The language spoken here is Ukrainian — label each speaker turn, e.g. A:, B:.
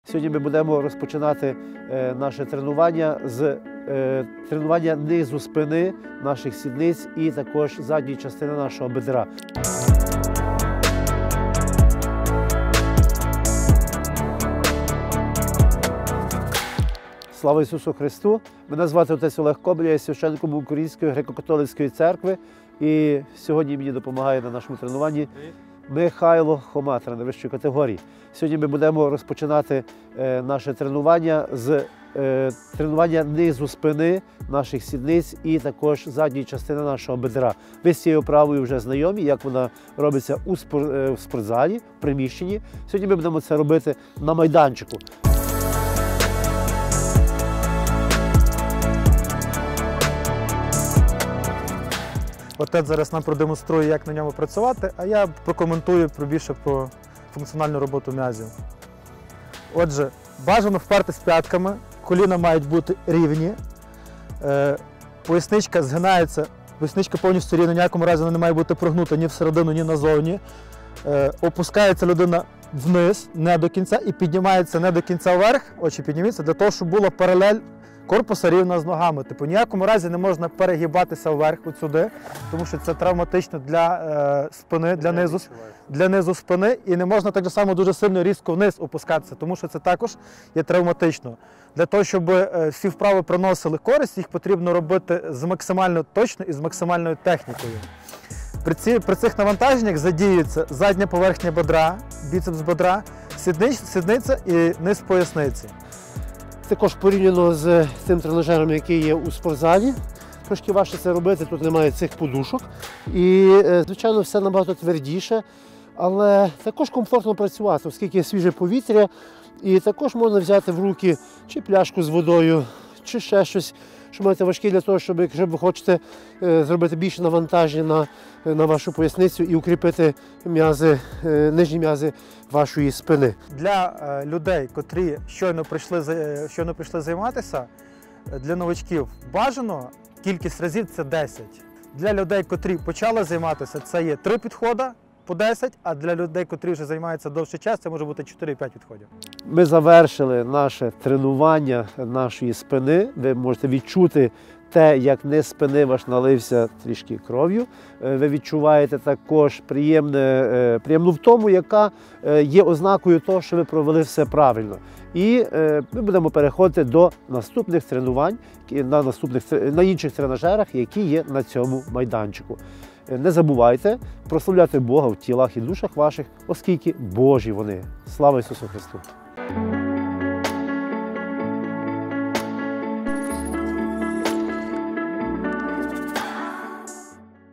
A: Сьогодні ми будемо розпочинати наше тренування з тренування низу спини, наших сідниць і також задньої частини нашого бедра. Слава Ісусу Христу! Мене звати отець Олег Кобель, я є священником Української греко-католицької церкви. І сьогодні мені допомагає на нашому тренуванні Михайло Хома, тренер вищої категорії. Сьогодні ми будемо розпочинати наше тренування з тренування низу спини, наших сідниць і також задньої частини нашого бедра. Ви з цією вправою вже знайомі, як вона робиться у спортзалі, в приміщенні. Сьогодні ми будемо це робити на майданчику.
B: Отець зараз нам продемонструє, як на ньому працювати, а я прокоментую більше про функціональну роботу м'язів. Отже, бажано впертись п'ятками, коліна мають бути рівні, поясничка згинається, поясничка повністю рівна, ніякому разі вона не має бути прогнута ні всередину, ні назовні. Опускається людина вниз, не до кінця, і піднімається не до кінця вверх, очі піднімаються, для того, щоб була паралель корпуса рівна з ногами. Тобто ніякому разі не можна перегибатися вверх от сюди, тому що це травматично для спини, для низу спини. І не можна так само дуже сильно різко вниз опускатися, тому що це також є травматично. Для того, щоб всі вправи приносили користь, їх потрібно робити з максимально точно і з максимальною технікою. При цих навантаженнях задіюється задня поверхня бедра, біцепс бедра, сідниця і низ поясниці.
A: Також порівняно з тим тренажером, який є у спортзалі, трошки важче це робити, тут немає цих подушок. І, звичайно, все набагато твердіше, але також комфортно працювати, оскільки є свіже повітря, і також можна взяти в руки чи пляшку з водою, чи ще щось, що маєте важке для того, щоб, якщо ви хочете зробити більше навантаження на вашу поясницю і укріпити м'язи, нижні м'язи вашої спини.
B: Для людей, котрі щойно прийшли займатися, для новачків бажано кількість разів це 10. Для людей, котрі почали займатися, це є 3 підходи по 10, а для людей, котрі вже займаються довший час, це може бути 4-5 підходів.
A: Ми завершили наше тренування нашої спини. Ви можете відчути те, як низ спини ваш налився трішки кров'ю. Ви відчуваєте також приємну втому, яка є ознакою того, що ви провели все правильно. І ми будемо переходити до наступних тренувань, на інших тренажерах, які є на цьому майданчику. Не забувайте прославляти Бога в тілах і душах ваших, оскільки Божі вони. Слава Ісусу Христу!